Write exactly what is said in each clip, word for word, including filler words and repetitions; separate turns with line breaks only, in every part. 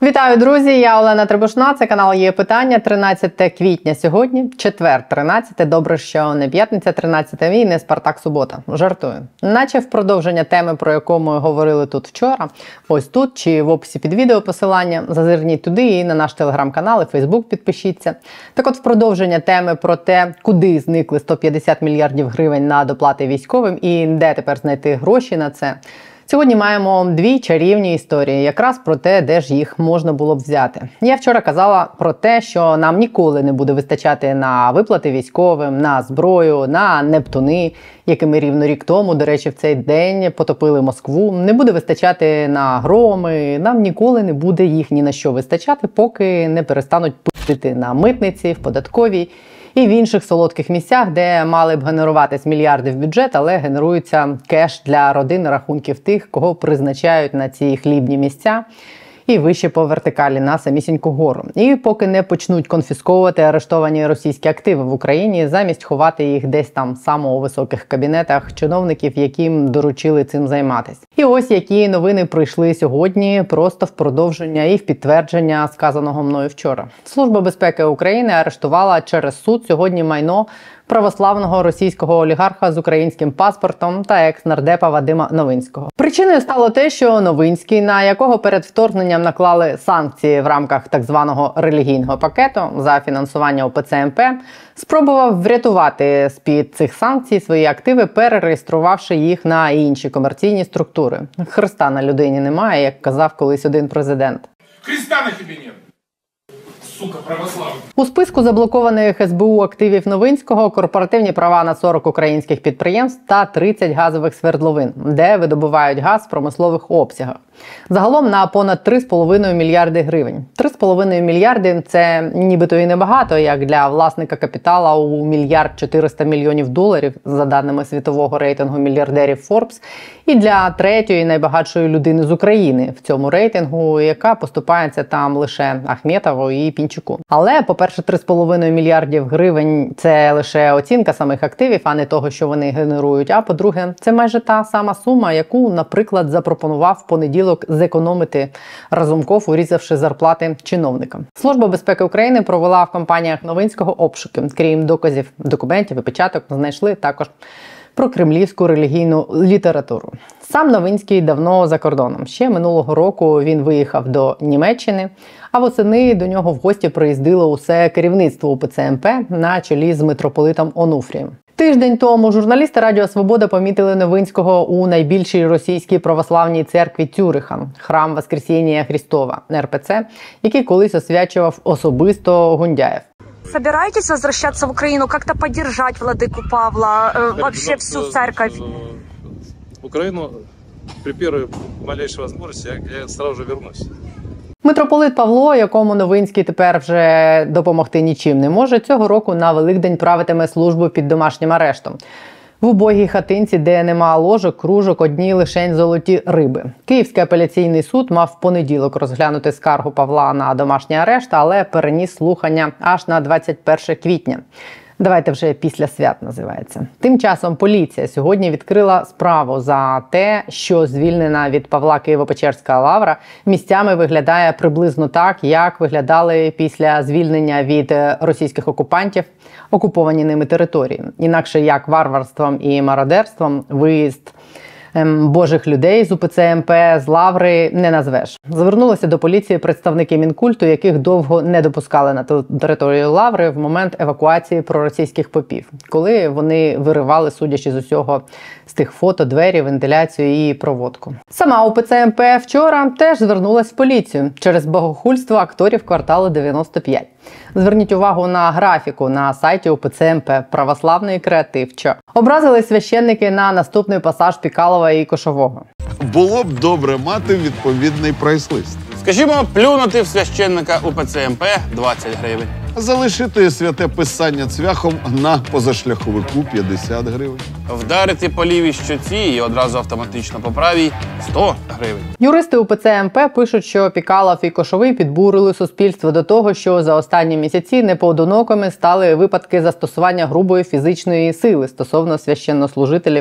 Вітаю, друзі! Я Олена Требушна, це канал «Є питання». тринадцяте квітня сьогодні, четвер, тринадцяте. Добре, що не п'ятниця, тринадцяте і не Спартак субота. Жартую. Наче в продовження теми, про яку ми говорили тут вчора, ось тут чи в описі під відео посилання, зазирніть туди і на наш телеграм-канал і фейсбук підпишіться. Так от, в продовження теми про те, куди зникли сто п'ятдесят мільярдів гривень на доплати військовим і де тепер знайти гроші на це. Сьогодні маємо дві чарівні історії, якраз про те, де ж їх можна було б взяти. Я вчора казала про те, що нам ніколи не буде вистачати на виплати військовим, на зброю, на Нептуни, якими рівно рік тому, до речі, в цей день потопили Москву. Не буде вистачати на громи, нам ніколи не буде їх ні на що вистачати, поки не перестануть пустити на митниці, в податковій і в інших солодких місцях, де мали б генеруватись мільярди в бюджет, але генерується кеш для родин, рахунків тих, кого призначають на ці хлібні місця і вище по вертикалі на самісіньку гору. І поки не почнуть конфісковувати арештовані російські активи в Україні, замість ховати їх десь там само у високих кабінетах чиновників, яким доручили цим займатися. І ось які новини прийшли сьогодні просто в продовження і в підтвердження сказаного мною вчора. Служба безпеки України арештувала через суд сьогодні майно православного російського олігарха з українським паспортом та екс-нардепа Вадима Новинського. Причиною стало те, що Новинський, на якого перед вторгненням наклали санкції в рамках так званого релігійного пакету за фінансування ОПЦ МП, спробував врятувати з-під цих санкцій свої активи, перереєструвавши їх на інші комерційні структури. Христа на людині немає, як казав колись один президент.
Христа на тебе нет. Сука, православна.
У списку заблокованих ес бе у активів Новинського корпоративні права на сорок українських підприємств та тридцять газових свердловин, де видобувають газ в промислових обсягах. Загалом на понад три з половиною мільярди гривень. три з половиною мільярди – це нібито і небагато, як для власника капітала у мільярд чотириста мільйонів доларів, за даними світового рейтингу мільярдерів Forbes, і для третьої найбагатшої людини з України в цьому рейтингу, яка поступається там лише Ахметову і Пінчуку. Але, по-перше, три з половиною мільярдів гривень – це лише оцінка самих активів, а не того, що вони генерують. А по-друге, це майже та сама сума, яку, наприклад, запропонував в понеділок зекономити Разумков, урізавши зарплати чиновникам. Служба безпеки України провела в компаніях Новинського обшуки. Крім доказів, документів і печаток, знайшли також про кремлівську релігійну літературу. Сам Новинський давно за кордоном. Ще минулого року він виїхав до Німеччини, а восени до нього в гості приїздило усе керівництво УПЦ МП на чолі з митрополитом Онуфрієм. Тиждень тому журналісти Радіо Свобода помітили Новинського у найбільшій російській православній церкві Цюриха – храм Воскресіння Христова, ер пе це, який колись освячував особисто Гундяєв.
Собираетесь возвращаться в Украину, как-то поддержать владыку Павла, э, вообще всю церковь?
В Украину при первой малейшей возможности я, я сразу же вернусь.
Митрополит Павло, якому Новинський тепер вже допомогти нічим не може, цього року на Великдень правитиме службу під домашнім арештом. В убогій хатинці, де нема ложок, кружок, одні лишень золоті риби. Київський апеляційний суд мав в понеділок розглянути скаргу Павла на домашній арешт, але переніс слухання аж на двадцять перше квітня. Давайте вже після свят називається. Тим часом поліція сьогодні відкрила справу за те, що звільнена від Павла Києво-Печерська лавра місцями виглядає приблизно так, як виглядали після звільнення від російських окупантів окуповані ними території. Інакше як варварством і мародерством виїзд божих людей з УПЦ МП з лаври не назвеш. Звернулися до поліції представники Мінкульту, яких довго не допускали на територію лаври в момент евакуації проросійських попів, коли вони виривали, судячи з усього, з тих фото, двері, вентиляцію і проводку. Сама УПЦ МП вчора теж звернулась в поліцію через богохульство акторів кварталу дев'яносто п'ять. Зверніть увагу на графіку на сайті УПЦ МП «Православний креатив», що образили священники на наступний пасаж Пікалова і Кошового.
Було б добре мати відповідний прайс-лист.
Скажімо, плюнути в священника УПЦ МП двадцять гривень.
Залишити святе писання цвяхом на позашляховику п'ятдесят гривень.
Вдарити по лівій щоці і одразу автоматично по правій сто гривень.
Юристи УПЦ МП пишуть, що Пікалов і Кошовий підбурили суспільство до того, що за останні місяці непоодинокими стали випадки застосування грубої фізичної сили стосовно священнослужителів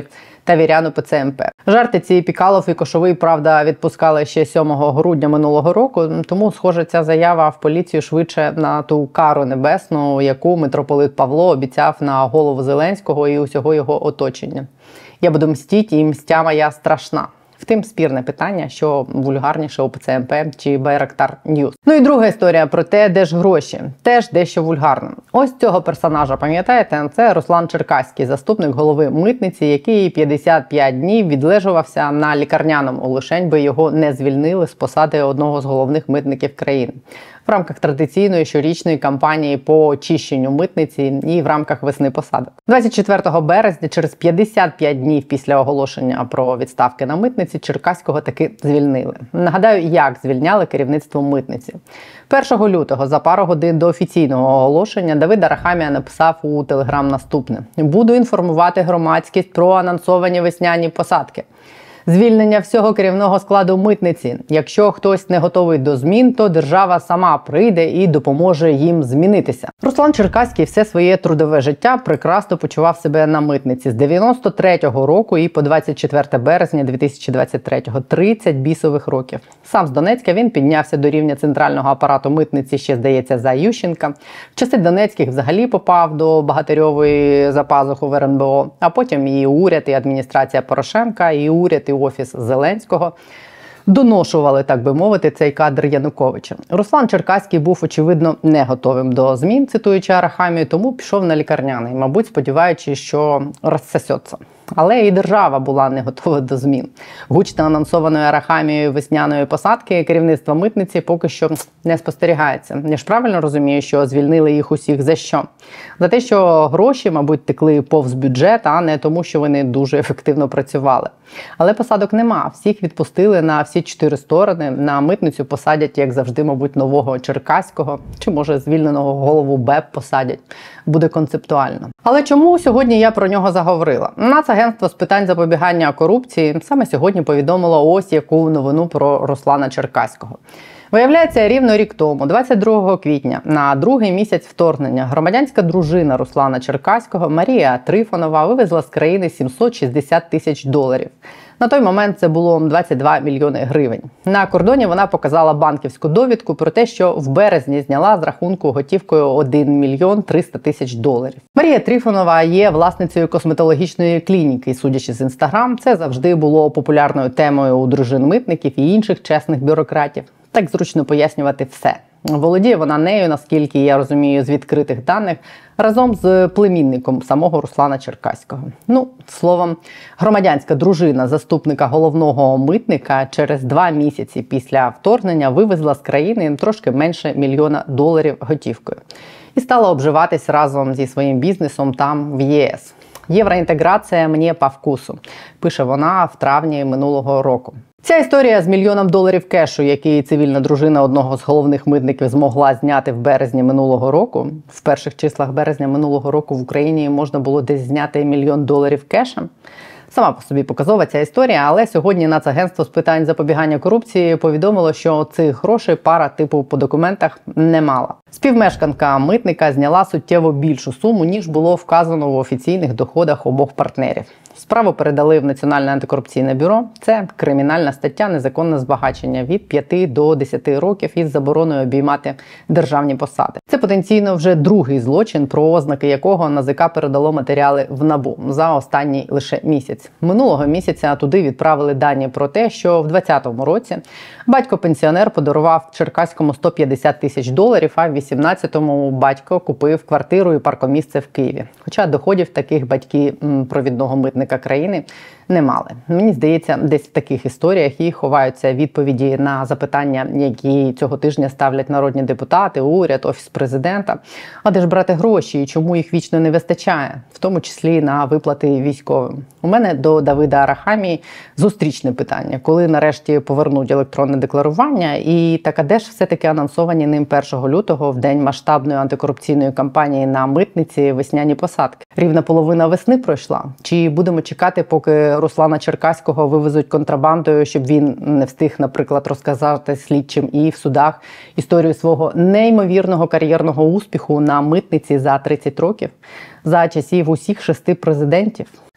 та вірян УПЦ МП. Жарти ці Пікалов і Кошовий, правда, відпускали ще сьомого грудня минулого року, тому, схоже, ця заява в поліцію швидше на ту кару небесну, яку митрополит Павло обіцяв на голову Зеленського і усього його оточення. Я буду мстіть, і мстя моя страшна. Втім, спірне питання, що вульгарніше УПЦ МП чи Байрактар Ньюс. Ну і друга історія про те, де ж гроші. Теж дещо вульгарно. Ось цього персонажа, пам'ятаєте? Це Руслан Черкаський, заступник голови митниці, який п'ятдесят п'ять днів відлежувався на лікарняному, лишень би його не звільнили з посади одного з головних митників країни. В рамках традиційної щорічної кампанії по очищенню митниці і в рамках весни посадок. двадцять четвертого березня, через п'ятдесят п'ять днів після оголошення про відставки на митниці, Черкаського таки звільнили. Нагадаю, як звільняли керівництво митниці. першого лютого, за пару годин до офіційного оголошення, Давид Арахамія написав у Телеграм наступне: «Буду інформувати громадськість про анонсовані весняні посадки. Звільнення всього керівного складу митниці. Якщо хтось не готовий до змін, то держава сама прийде і допоможе їм змінитися». Руслан Черкаський все своє трудове життя прекрасно почував себе на митниці. З дев'яносто третього року і по двадцять четверте березня дві тисячі двадцять третього. тридцять бісових років. Сам з Донецька він піднявся до рівня центрального апарату митниці ще, здається, за Ющенка. В часи Донецьких взагалі попав до Багатирьової за пазуху в РНБО, а потім і уряд, і адміністрація Порошенка, і уряд, і офіс Зеленського доношували, так би мовити, цей кадр Януковича. Руслан Черкаський був, очевидно, не готовим до змін, цитуючи Арахамію, тому пішов на лікарняний, мабуть, сподіваючись, що розсосеться. Але і держава була не готова до змін. Гучно анонсованої Арахамією весняної посадки керівництва митниці поки що не спостерігається. Я ж правильно розумію, що звільнили їх усіх за що? За те, що гроші, мабуть, текли повз бюджет, а не тому, що вони дуже ефективно працювали. Але посадок нема. Всіх відпустили на всі чотири сторони. На митницю посадять, як завжди, мабуть, нового Черкаського, чи, може, звільненого голову БЕП посадять. Буде концептуально. Але чому сьогодні я про нього заговорила? Нацагентство з питань запобігання корупції саме сьогодні повідомило ось яку новину про Руслана Черкаського. Виявляється, рівно рік тому, двадцять другого квітня, на другий місяць вторгнення, громадянська дружина Руслана Черкаського Марія Трифонова вивезла з країни сімсот шістдесят тисяч доларів. На той момент це було двадцять два мільйони гривень. На кордоні вона показала банківську довідку про те, що в березні зняла з рахунку готівкою один мільйон триста тисяч доларів. Марія Трифонова є власницею косметологічної клініки, і, судячи з Інстаграм, це завжди було популярною темою у дружин митників і інших чесних бюрократів. Так зручно пояснювати все. Володіє вона нею, наскільки я розумію з відкритих даних, разом з племінником самого Руслана Черкаського. Ну, словом, громадянська дружина заступника головного митника через два місяці після вторгнення вивезла з країни трошки менше мільйона доларів готівкою. І стала обживатись разом зі своїм бізнесом там в ЄС. «Євроінтеграція мені по вкусу», пише вона в травні минулого року. Ця історія з мільйоном доларів кешу, який цивільна дружина одного з головних митників змогла зняти в березні минулого року. В перших числах березня минулого року в Україні можна було десь зняти мільйон доларів кешем. Сама по собі показова ця історія, але сьогодні Нацагентство з питань запобігання корупції повідомило, що цих грошей пара типу по документах не мала. Співмешканка митника зняла суттєво більшу суму, ніж було вказано в офіційних доходах обох партнерів. Справу передали в Національне антикорупційне бюро. Це кримінальна стаття «Незаконне збагачення» від п'яти до десяти років із забороною обіймати державні посади. Це потенційно вже другий злочин, про ознаки якого НАЗК передало матеріали в НАБУ за останній лише місяць. Минулого місяця туди відправили дані про те, що в двадцятому році батько-пенсіонер подарував Черкаському сто п'ятдесят тисяч доларів, а в вісімнадцятому батько купив квартиру і паркомісце в Києві. Хоча доходів таких батьки провідного митника країни не мали. Мені здається, десь в таких історіях і ховаються відповіді на запитання, які цього тижня ставлять народні депутати, уряд, Офіс президента. А де ж брати гроші і чому їх вічно не вистачає? В тому числі на виплати військовим. У мене до Давида Арахамії зустрічне питання. Коли нарешті повернуть електронне декларування? І так, а де ж все-таки анонсовані ним першого лютого в день масштабної антикорупційної кампанії на митниці весняні посадки? Рівна половина весни пройшла? Чи будемо чекати, поки Руслана Черкаського вивезуть контрабандою, щоб він не встиг, наприклад, розказати слідчим і в судах історію свого неймовірного кар'єрного успіху на митниці за тридцять років, за часів усіх шести президентів?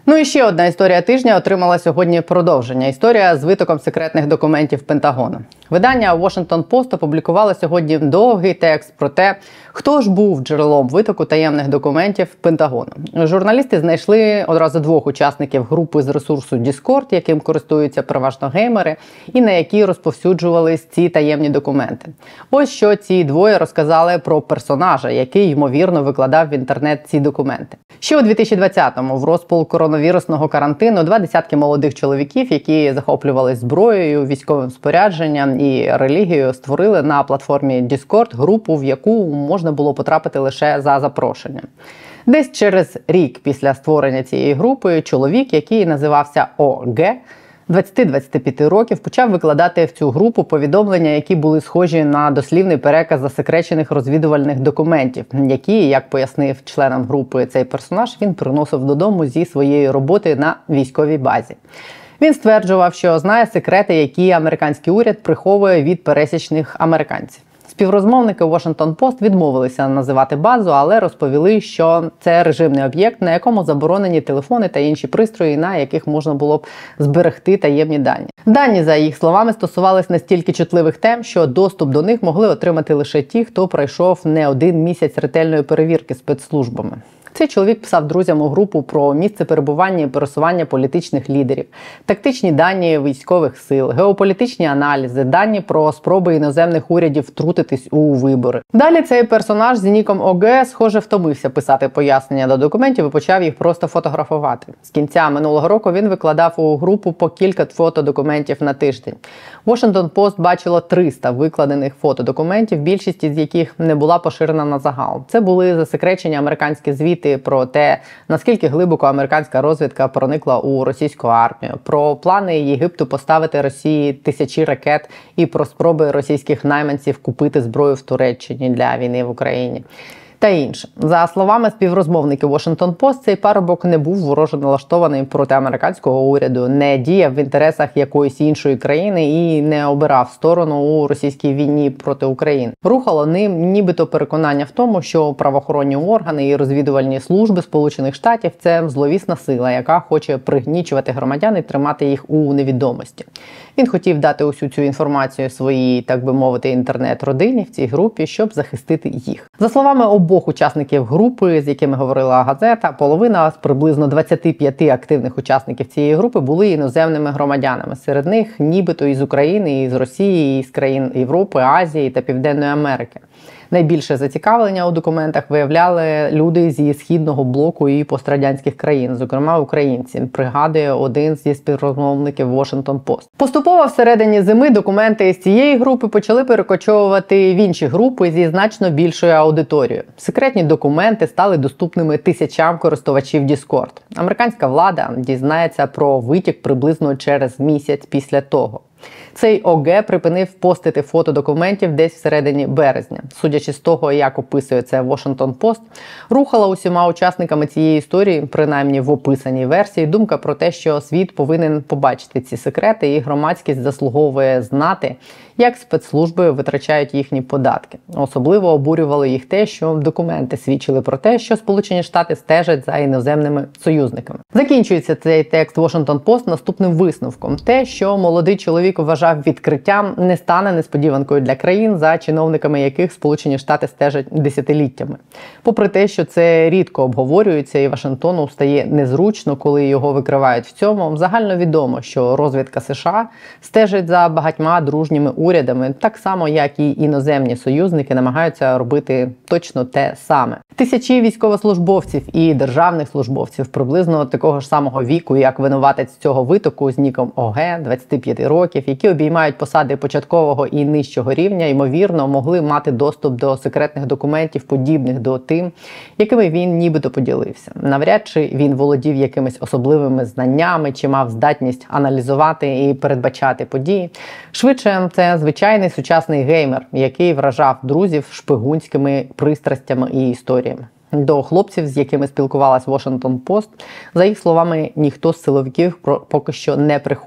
Ну і ще одна історія тижня отримала сьогодні продовження. Історія з витоком секретних документів Пентагону. Видання Washington Post опублікувало сьогодні довгий текст про те, хто ж був джерелом витоку таємних документів Пентагону. Журналісти знайшли одразу двох учасників групи з ресурсу Discord, яким користуються переважно геймери, і на які розповсюджувались ці таємні документи. Ось що ці двоє розказали про персонажа, який, ймовірно, викладав в інтернет ці документи. Ще у дві тисячі двадцятому, в розпал коронавірусного карантину, два десятки молодих чоловіків, які захоплювались зброєю, військовим спорядженням і релігією, створили на платформі Discord групу, в яку можна було потрапити лише за запрошенням. Десь через рік після створення цієї групи чоловік, який називався О Г, двадцяти-двадцяти п'яти років, почав викладати в цю групу повідомлення, які були схожі на дослівний переказ засекречених розвідувальних документів, які, як пояснив членам групи цей персонаж, він приносив додому зі своєї роботи на військовій базі. Він стверджував, що знає секрети, які американський уряд приховує від пересічних американців. Співрозмовники Washington Post відмовилися називати базу, але розповіли, що це режимний об'єкт, на якому заборонені телефони та інші пристрої, на яких можна було б зберегти таємні дані. Дані, за їх словами, стосувались настільки чутливих тем, що доступ до них могли отримати лише ті, хто пройшов не один місяць ретельної перевірки спецслужбами. Цей чоловік писав друзям у групу про місце перебування і пересування політичних лідерів, тактичні дані військових сил, геополітичні аналізи, дані про спроби іноземних урядів втрутитись у вибори. Далі цей персонаж з ніком О Г, схоже, втомився писати пояснення до документів і почав їх просто фотографувати. З кінця минулого року він викладав у групу по кілька фотодокументів на тиждень. Washington Post бачило триста викладених фотодокументів, більшість із яких не була поширена на загал. Це були засекречені американські звіти про те, наскільки глибоко американська розвідка проникла у російську армію, про плани Єгипту поставити Росії тисячі ракет і про спроби російських найманців купити зброю в Туреччині для війни в Україні. Та інше. За словами співрозмовників Washington Post, цей парубок не був вороже налаштований проти американського уряду, не діяв в інтересах якоїсь іншої країни і не обирав сторону у російській війні проти України. Рухало ним нібито переконання в тому, що правоохоронні органи і розвідувальні служби Сполучених Штатів – це зловісна сила, яка хоче пригнічувати громадян і тримати їх у невідомості. Він хотів дати усю цю інформацію своїй, так би мовити, інтернет-родині в цій групі, щоб захистити їх. За словами обох учасників групи, з якими говорила газета, половина з приблизно двадцяти п'яти активних учасників цієї групи були іноземними громадянами. Серед них нібито із України, із Росії, із країн Європи, Азії та Південної Америки. Найбільше зацікавлення у документах виявляли люди зі Східного блоку і пострадянських країн, зокрема українці, пригадує один зі співрозмовників Washington Post. Поступово всередині зими документи з цієї групи почали перекочовувати в інші групи зі значно більшою аудиторією. Секретні документи стали доступними тисячам користувачів Discord. Американська влада дізнається про витік приблизно через місяць після того. Цей О Г припинив постити фото документів десь всередині березня. Судячи з того, як описує це Washington Post, рухала усіма учасниками цієї історії, принаймні в описаній версії, думка про те, що світ повинен побачити ці секрети і громадськість заслуговує знати, як спецслужби витрачають їхні податки. Особливо обурювало їх те, що документи свідчили про те, що Сполучені Штати стежать за іноземними союзниками. Закінчується цей текст Washington Post наступним висновком. Те, що молодий чоловік вважав відкриттям, не стане несподіванкою для країн, за чиновниками яких Сполучені Штати стежать десятиліттями. Попри те, що це рідко обговорюється і Вашингтону стає незручно, коли його викривають в цьому, загальновідомо, що розвідка США стежить за багатьма дружніми урядами, так само, як і іноземні союзники намагаються робити точно те саме. Тисячі військовослужбовців і державних службовців приблизно такого ж самого віку, як винуватець цього витоку з ніком О Г, двадцяти п'яти років, які обіймають посади початкового і нижчого рівня, ймовірно, могли мати доступ до секретних документів, подібних до тим, якими він нібито поділився. Навряд чи він володів якимись особливими знаннями, чи мав здатність аналізувати і передбачати події. Швидше, це звичайний сучасний геймер, який вражав друзів шпигунськими пристрастями і історіями. До хлопців, з якими спілкувалась Washington Post, за їх словами, ніхто з силовиків поки що не приходив.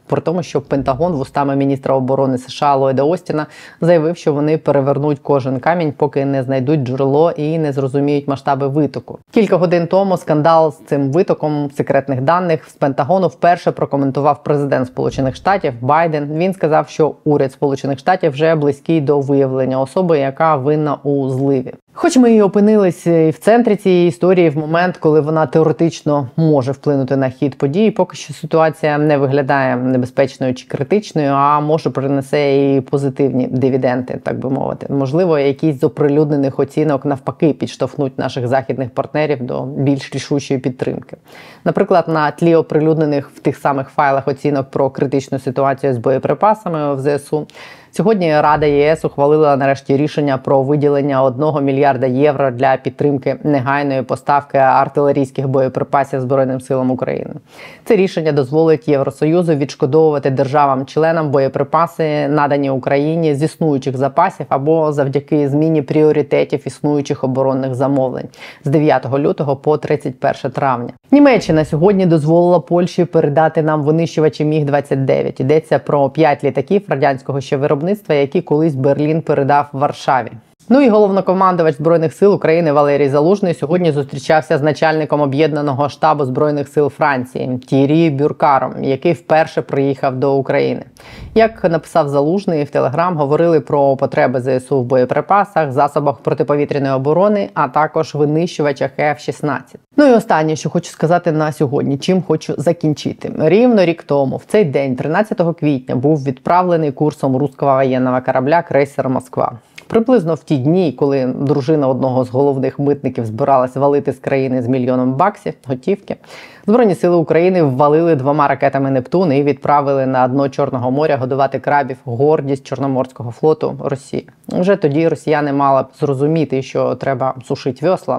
При тому, що Пентагон вустами міністра оборони США Ллойда Остіна заявив, що вони перевернуть кожен камінь, поки не знайдуть джерело і не зрозуміють масштаби витоку. Кілька годин тому скандал з цим витоком секретних даних з Пентагону вперше прокоментував президент Сполучених Штатів Байден. Він сказав, що уряд Сполучених Штатів вже близький до виявлення особи, яка винна у зливі. Хоч ми і опинились і в центрі цієї історії в момент, коли вона теоретично може вплинути на хід подій, поки що ситуація не виглядає небезпечною чи критичною, а може принесе і позитивні дивіденди, так би мовити. Можливо, якісь з оприлюднених оцінок навпаки підштовхнуть наших західних партнерів до більш рішучої підтримки. Наприклад, на тлі оприлюднених в тих самих файлах оцінок про критичну ситуацію з боєприпасами в ЗСУ, сьогодні Рада ЄС ухвалила нарешті рішення про виділення одного мільярда євро для підтримки негайної поставки артилерійських боєприпасів Збройним силам України. Це рішення дозволить Євросоюзу відшкодовувати державам-членам боєприпаси, надані Україні з існуючих запасів або завдяки зміні пріоритетів існуючих оборонних замовлень з дев'ятого лютого по тридцять перше травня. Німеччина сьогодні дозволила Польщі передати нам винищувачі Міг двадцять дев'ять. Йдеться про п'ять літаків радянського ще виробництва, які колись Берлін передав Варшаві. Ну і головнокомандувач Збройних сил України Валерій Залужний сьогодні зустрічався з начальником об'єднаного штабу Збройних сил Франції Т'єрі Бюркаром, який вперше приїхав до України. Як написав Залужний, в Телеграм говорили про потреби ЗСУ в боєприпасах, засобах протиповітряної оборони, а також винищувачах Еф шістнадцять. Ну і останнє, що хочу сказати на сьогодні, чим хочу закінчити. Рівно рік тому, в цей день, тринадцятого квітня, був відправлений курсом руського воєнного корабля крейсер «Москва». Приблизно в ті дні, коли дружина одного з головних митників збиралась валити з країни з мільйоном баксів готівки, Збройні сили України ввалили двома ракетами «Нептун» і відправили на дно Чорного моря годувати крабів гордість Чорноморського флоту Росії. Вже тоді росіяни мали б зрозуміти, що треба сушити весла.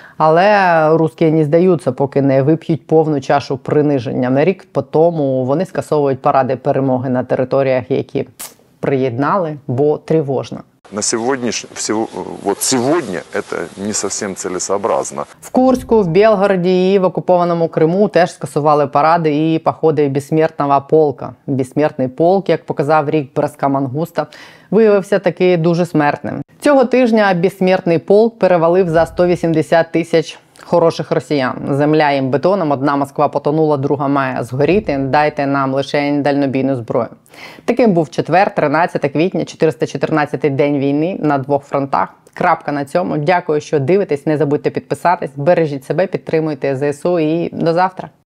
Але русські не здаються, поки не вип'ють повну чашу приниження. На рік по тому вони скасовують паради перемоги на територіях, які приєднали, бо тривожно.
На сегодняшний, вот сегодня это не совсем целесообразно.
В Курську, в Білгороді і в окупованому Криму теж скасували паради і походи безсмертного полка. Безсмертний полк, як показав рік броска Мангуста, виявився таки дуже смертним. Цього тижня безсмертний полк перевалив за сто вісімдесят тисяч хороших росіян. Земля їм бетоном, одна Москва потонула, друга має згоріти, дайте нам лише дальнобійну зброю. Таким був четвер, тринадцяте квітня, чотириста чотирнадцятий день війни на двох фронтах. Крапка на цьому. Дякую, що дивитесь, не забудьте підписатись, бережіть себе, підтримуйте ЗСУ і до завтра.